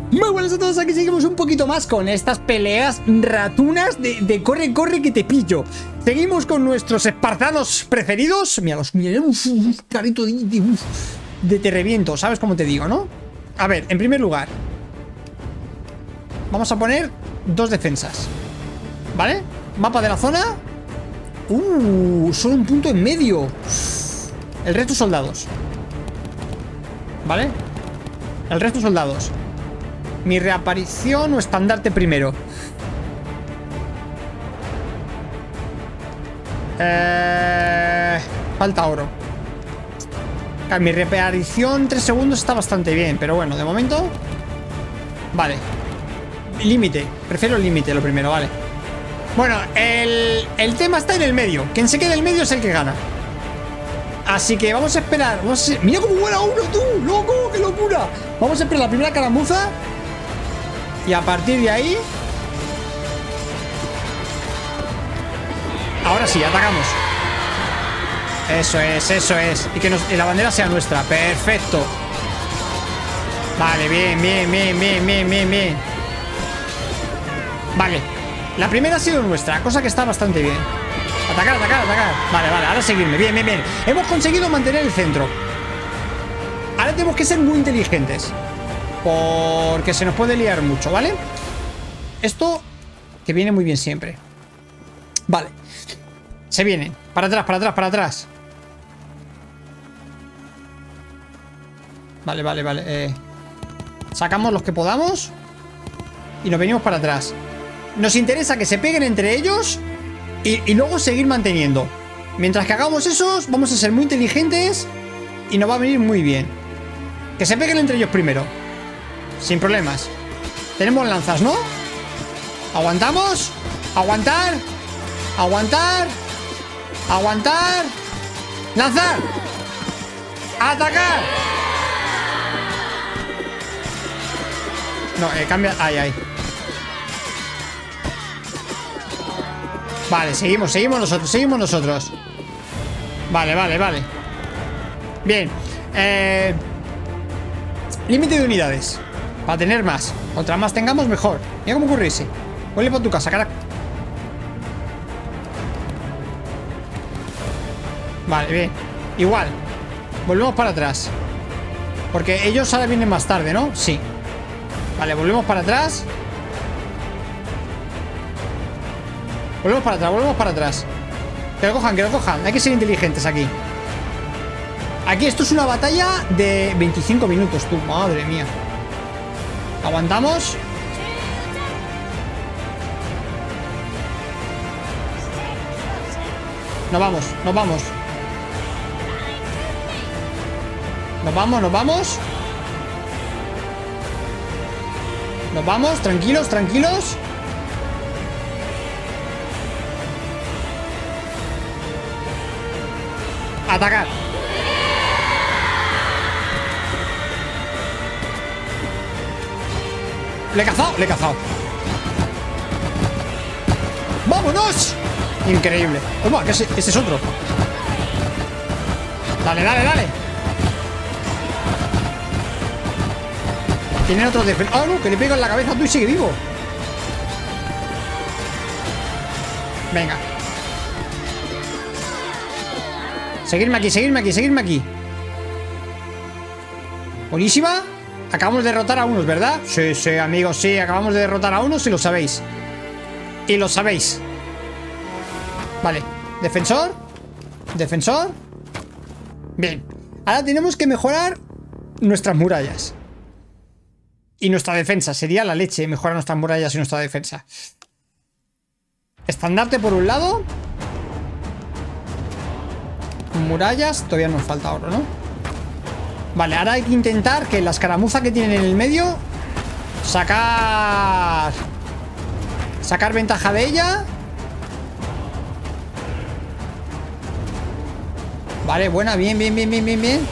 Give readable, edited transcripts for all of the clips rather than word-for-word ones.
Muy buenas a todos, aquí seguimos un poquito más con estas peleas ratunas de corre, corre que te pillo. Seguimos con nuestros espartanos preferidos. Míralos, carito de te reviento, ¿sabes cómo te digo, no? A ver, en primer lugar, vamos a poner 2 defensas, ¿vale? Mapa de la zona. Solo un punto en medio. El resto soldados, ¿vale? El resto soldados. Mi reaparición o estandarte primero. Falta oro. Mi reaparición 3 segundos está bastante bien, pero bueno, de momento. Vale. Límite. Prefiero el límite lo primero, vale. Bueno, el tema está en el medio. Quien se quede en el medio es el que gana. Así que vamos a esperar. Mira cómo vuela uno, tú. ¡Loco! ¡Qué locura! Vamos a esperar la primera caramuza. Y a partir de ahí... Ahora sí, atacamos. Eso es, eso es. Y que la bandera sea nuestra. Perfecto. Vale, bien, bien, bien, bien, bien, bien, bien. Vale. La primera ha sido nuestra, cosa que está bastante bien. Atacar, atacar, atacar. Vale, vale, ahora seguirme. Bien, bien, bien. Hemos conseguido mantener el centro. Ahora tenemos que ser muy inteligentes, porque se nos puede liar mucho, ¿vale? Esto que viene muy bien siempre. Vale. Se vienen. Para atrás, para atrás, para atrás. Vale, vale, vale. Sacamos los que podamos y nos venimos para atrás. Nos interesa que se peguen entre ellos y luego seguir manteniendo. Mientras que hagamos eso, vamos a ser muy inteligentes y nos va a venir muy bien. Que se peguen entre ellos primero. Sin problemas. Tenemos lanzas, ¿no? Aguantamos. Aguantar. Aguantar. Aguantar. Lanzar. Atacar. No, cambia. Ahí, ahí. Vale, seguimos, seguimos nosotros, seguimos nosotros. Vale, vale, vale. Bien. Límite de unidades. Para tener más. Contra más tengamos, mejor. Mira cómo ocurre ese. Vuelve para tu casa, carajo. Vale, bien. Igual. Volvemos para atrás. Porque ellos ahora vienen más tarde, ¿no? Sí. Vale, volvemos para atrás. Volvemos para atrás, volvemos para atrás. Que lo cojan, que lo cojan. Hay que ser inteligentes aquí. Aquí esto es una batalla de 25 minutos, tú. Madre mía. Aguantamos. Nos vamos, nos vamos. Nos vamos, nos vamos. Nos vamos, tranquilos, tranquilos. Atacar. Le he cazado, le he cazado. ¡Vámonos! Increíble. Toma, que ese es otro. Dale, dale, dale. Tienen otros defensores. ¡Ah, no! Que le pego en la cabeza a tú y sigue vivo. Venga. Seguirme aquí, seguirme aquí, seguirme aquí. Buenísima. Acabamos de derrotar a unos, ¿verdad? Sí, sí, amigos, sí. Acabamos de derrotar a unos y lo sabéis. Y lo sabéis. Vale. Defensor. Defensor. Bien. Ahora tenemos que mejorar nuestras murallas. Y nuestra defensa. Sería la leche mejorar nuestras murallas y nuestra defensa. Estandarte por un lado. Murallas. Todavía nos falta oro, ¿no? Vale, ahora hay que intentar que la escaramuza que tienen en el medio sacar ventaja de ella. Vale, buena, bien, bien, bien, bien, bien, bien.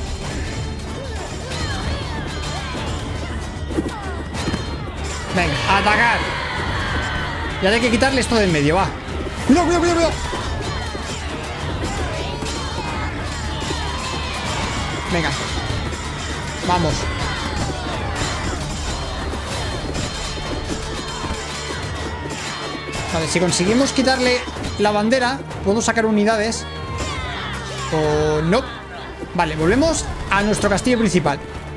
Venga, a atacar. Y ahora hay que quitarle esto del medio, va. Cuidado, cuidado, cuidado, cuidado. Venga. Vamos. Vale, si conseguimos quitarle la bandera, puedo sacar unidades. O no. Vale, volvemos a nuestro castillo principal.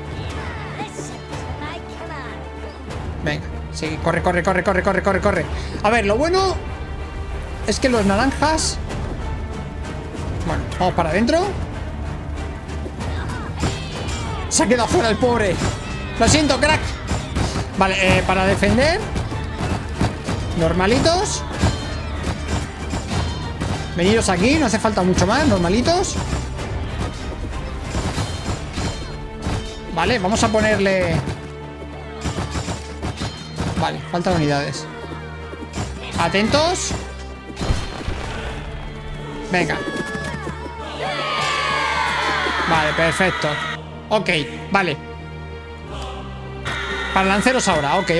Venga, sí, corre, corre, corre, corre, corre, corre, corre. A ver, lo bueno es que los naranjas... Bueno, vamos para adentro. Se ha quedado fuera el pobre. Lo siento, crack. Vale, para defender, normalitos. Veniros aquí, no hace falta mucho más, normalitos. Vale, vamos a ponerle... Vale, faltan unidades. Atentos. Venga. Vale, perfecto. Ok, vale. Para lanceros ahora, ok.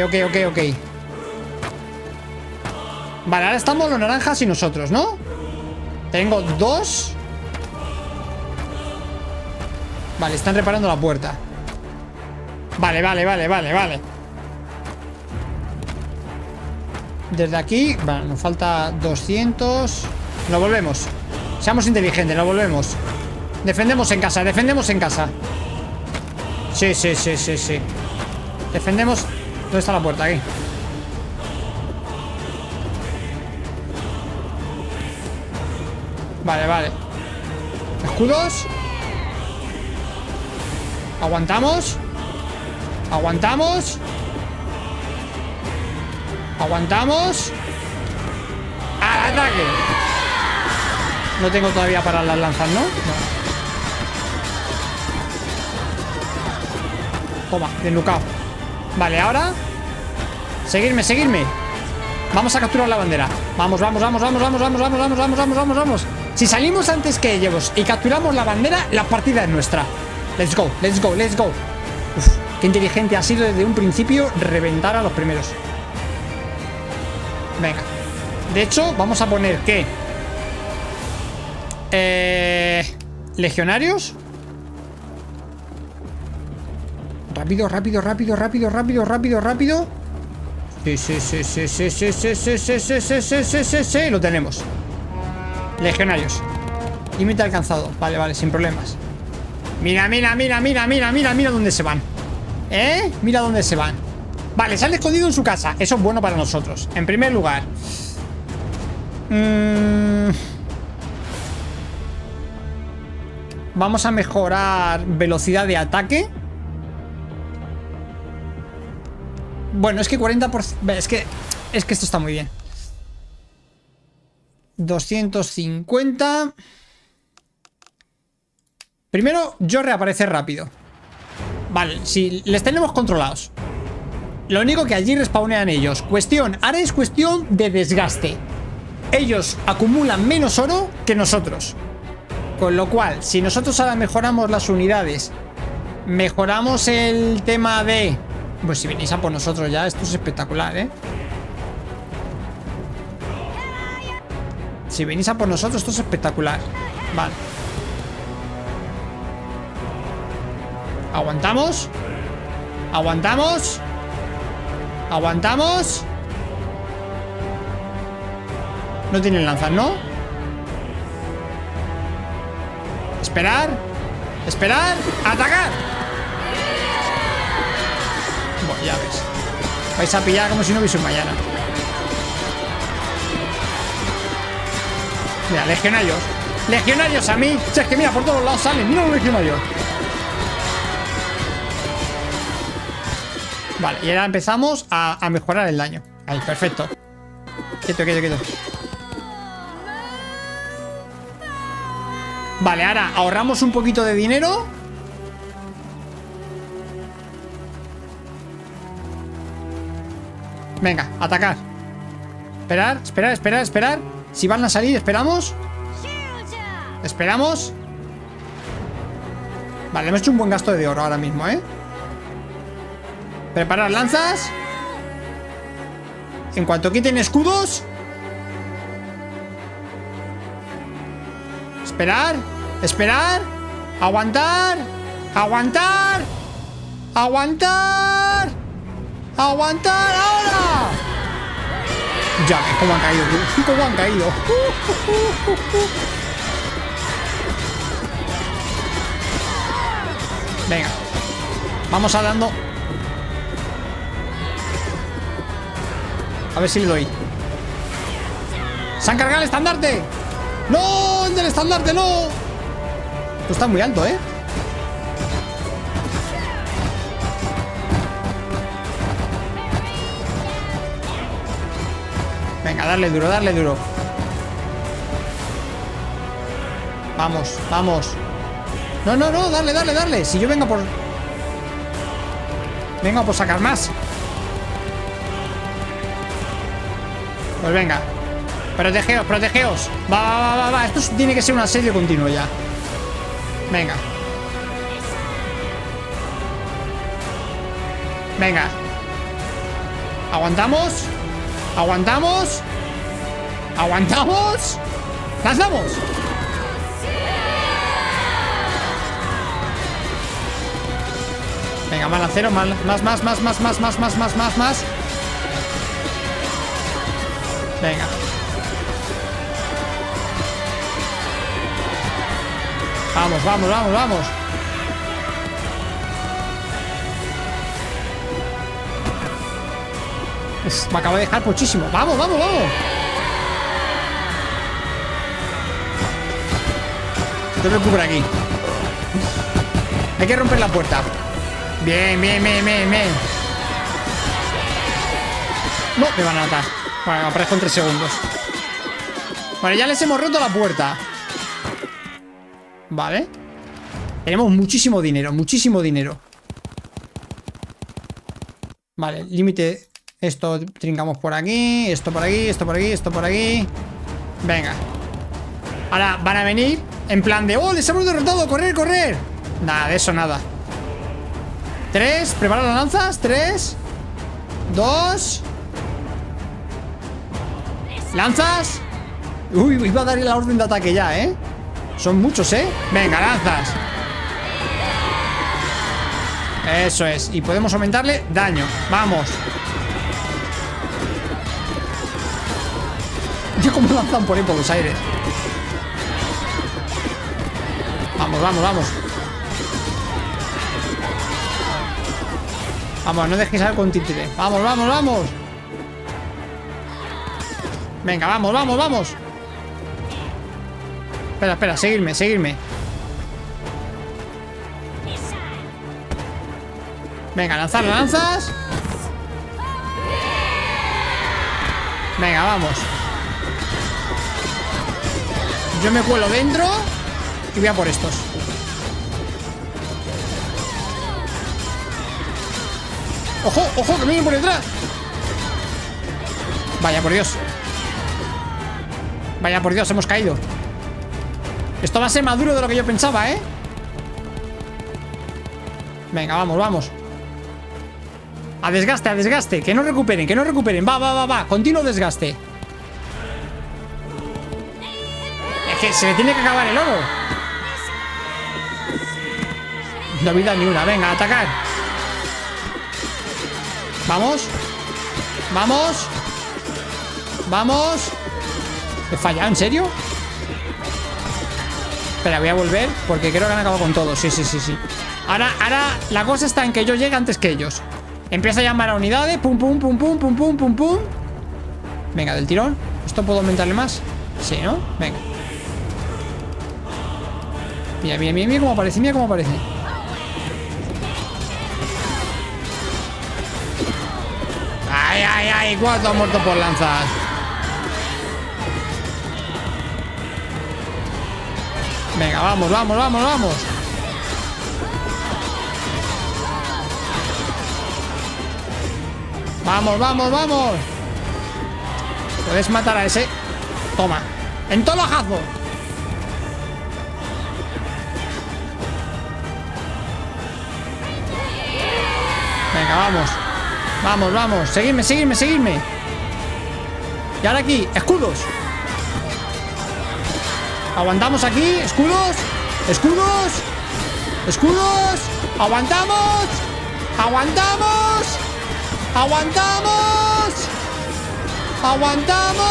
Vale, ahora estamos los naranjas y nosotros, ¿no? Tengo 2. Vale, están reparando la puerta. Vale. Desde aquí, vale, nos falta 200. Lo volvemos. Seamos inteligentes, lo volvemos. Defendemos en casa, Sí. Defendemos. ¿Dónde está la puerta? Aquí. Vale. Escudos. Aguantamos. ¡Al ataque! No tengo todavía para las lanzas, ¿no? No. Toma, desnucado. Vale, ahora Seguirme. Vamos a capturar la bandera. Vamos. Si salimos antes que ellos y capturamos la bandera, la partida es nuestra. Let's go. Uf, qué inteligente ha sido desde un principio reventar a los primeros. Venga. De hecho, vamos a poner que legionarios. Rápido. Sí, lo tenemos. Legionarios. Límite alcanzado. Vale, sin problemas. Mira dónde se van. Mira dónde se van. Vale, se han escondido en su casa. Eso es bueno para nosotros. En primer lugar, vamos a mejorar velocidad de ataque. Bueno, es que 40%... Es que esto está muy bien. 250. Primero, yo reaparecer rápido. Vale, si les tenemos controlados. Lo único que allí respawnean ellos. Ahora es cuestión de desgaste. Ellos acumulan menos oro que nosotros. Con lo cual, si nosotros ahora mejoramos las unidades, mejoramos el tema de... Pues si venís a por nosotros ya, esto es espectacular, ¿eh? Si venís a por nosotros, esto es espectacular. Vale. Aguantamos. No tienen lanzas, ¿no? Esperar. ¡Atacar! Bueno, ya ves. Vais a pillar como si no hubiese un mañana. Mira, legionarios a mí. Si es que mira, por todos lados salen. Mira los legionarios. Vale, y ahora empezamos a mejorar el daño. Ahí, perfecto. Quieto. Vale, ahora ahorramos un poquito de dinero. Venga, atacar. Esperar. Si van a salir, esperamos. Vale, hemos hecho un buen gasto de oro ahora mismo, ¿eh? Preparar lanzas. En cuanto quiten escudos. Esperar. Aguantar. ¡Ahora! Ya ves cómo han caído, tú. Cómo han caído. Venga. Vamos a dando. A ver si le doy. ¡Se han cargado el estandarte! ¡No! ¡El del estandarte, no! Esto está muy alto, ¿eh? Venga, darle duro, darle duro. Vamos, vamos. No, no, no, darle, darle, darle. Si yo vengo por... Vengo por sacar más. Pues venga. Protegeos, protegeos. Va, va, va, va. Esto tiene que ser un asedio continuo ya. Venga. Venga. Aguantamos. Aguantamos. Aguantamos. ¡Lanzamos! Venga, más lancero, más. Venga. Vamos, vamos, vamos, vamos. Me acabo de dejar muchísimo. Vamos, vamos, vamos. No me cubro aquí. Hay que romper la puerta. Bien, bien, bien, bien, bien. No, me van a matar. Bueno, aparezco en 3 segundos. Vale, ya les hemos roto la puerta. Vale. Tenemos muchísimo dinero, muchísimo dinero. Vale, límite. Esto trincamos por aquí. Esto por aquí, esto por aquí, esto por aquí. Venga. Ahora van a venir en plan de... ¡Oh, les hemos derrotado! ¡Correr, correr! Nada, de eso nada. 3, prepara las lanzas. 3, 2. Lanzas. Uy, iba a dar la orden de ataque ya, ¿eh? Son muchos, ¿eh? Venga, lanzas. Eso es. Y podemos aumentarle daño. Vamos. Ya como lanzan por ahí por los aires. Vamos, vamos, vamos. Vamos, no dejéis algo con títere. Vamos, vamos, vamos. Venga, vamos, vamos, vamos. Espera, espera, seguirme, seguirme. Venga, lanzar, lanzas. Venga, vamos. Yo me cuelo dentro y voy a por estos. ¡Ojo, ojo, que vienen por detrás! Vaya por Dios. Vaya por Dios, hemos caído. Esto va a ser más duro de lo que yo pensaba, ¿eh? Venga, vamos, vamos. A desgaste, a desgaste. Que no recuperen, que no recuperen. Va, va, va, va. Continuo desgaste. Es que se le tiene que acabar el oro. No vida ni una. Venga, a atacar. Vamos. Vamos. Vamos. ¿He fallado? ¿En serio? Espera, voy a volver porque creo que han acabado con todo. Sí, sí, sí, sí. Ahora la cosa está en que yo llegue antes que ellos. Empiezo a llamar a unidades. Pum, pum, pum, pum, pum, pum, pum, pum. Venga, del tirón. ¿Esto puedo aumentarle más? Sí, ¿no? Venga. Mira, mira, mira, mira cómo aparece. Mira cómo aparece. Ay, ay, ay. ¿Cuántos han muerto por lanzas? Venga, vamos, vamos, vamos, vamos. Vamos, vamos, vamos. Puedes matar a ese. Toma. En todo lajazo. Venga, vamos. Vamos, vamos. Seguidme, seguidme, seguidme. Y ahora aquí, escudos. Aguantamos aquí, escudos. Escudos. Escudos. Aguantamos. Aguantamos. Aguantamos. ¡Aguantamos!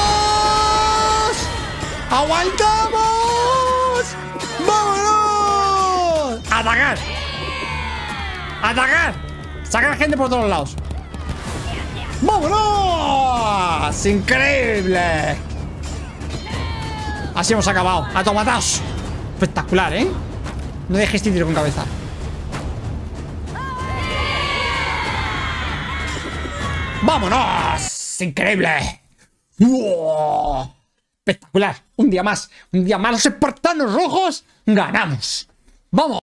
¡Aguantamos! ¡Vámonos! ¡Atacar! ¡Atacar! ¡Sacar gente por todos lados! ¡Vámonos! ¡Increíble! Así hemos acabado. ¡A tomataos! Espectacular, ¿eh? No dejes este tiro con cabeza. ¡Vámonos! ¡Increíble! ¡Wow! Espectacular. Un día más. Un día más. Los espartanos rojos ganamos. ¡Vamos!